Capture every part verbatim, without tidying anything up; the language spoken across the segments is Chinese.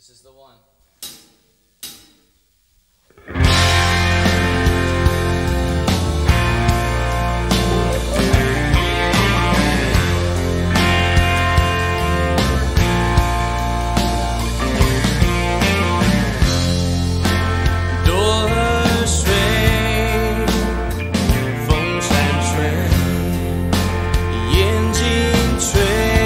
This is the one. 多喝水，风扇吹，眼睛垂。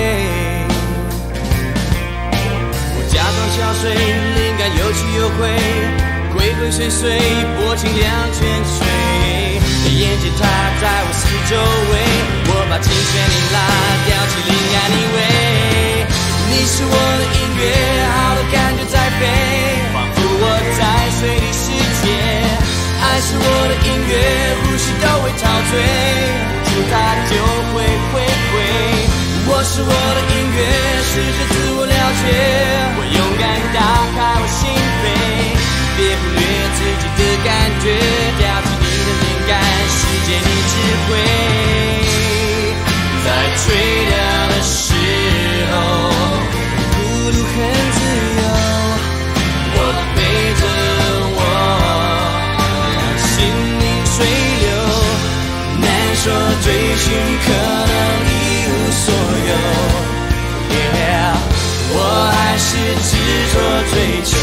我假装小睡，灵感有去有回，鬼鬼祟祟，拨清两圈水。眼睛它在我四周围，我把琴弦一拉，吊起灵感依偎。你是我的音乐，好的感觉在飞，仿佛我在水里世界。爱是我的音乐，呼吸都会陶醉，触它就会回归。我是我的音乐，试着自我了解，我勇敢打开我心扉，别忽略自己的感觉，调起你的灵感，世界你智慧。在吹掉的时候，孤独很自由，我陪着我，让心灵水流，难说追寻可能一无所有。Yeah， 我还是执着追求。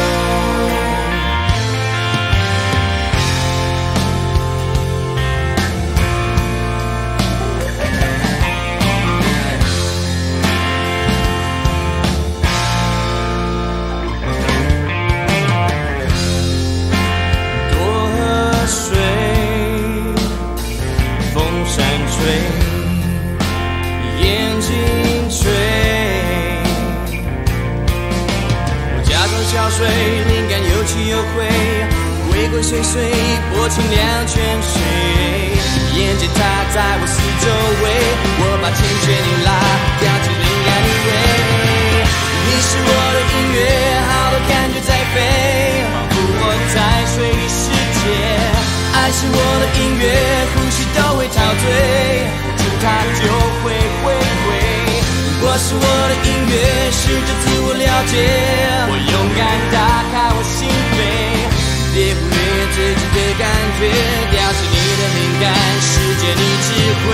小水，灵感有去有回，鬼鬼祟祟，拨清两圈水。眼睛它在我四周围，我把琴弦一拉，吊起灵感依偎。你是我的音乐，好的感觉在飞，仿佛我在水里世界。爱是我的音乐，呼吸都会陶醉，触它就会回归。我是我的音乐，试着自我了解，我勇敢打开我心扉，别忽略自己的感觉，调起你的灵感，世界你智慧。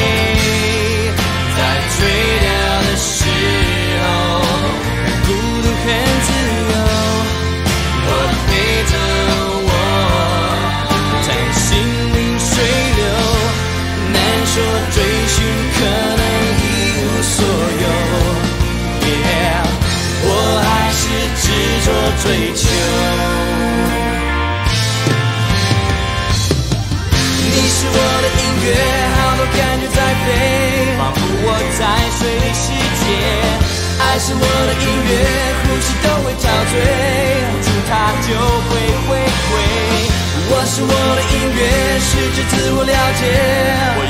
在吹掉的时候，孤独很自由，我陪着我，在心灵水流，难说追寻可能一无所有。Yeah， 我还是执着追求。你是我的音乐，好多感觉在飞，仿佛我在水里世界。爱是我的音乐，呼吸都会陶醉，触它就会回归。我是我的音乐，试着自我了解。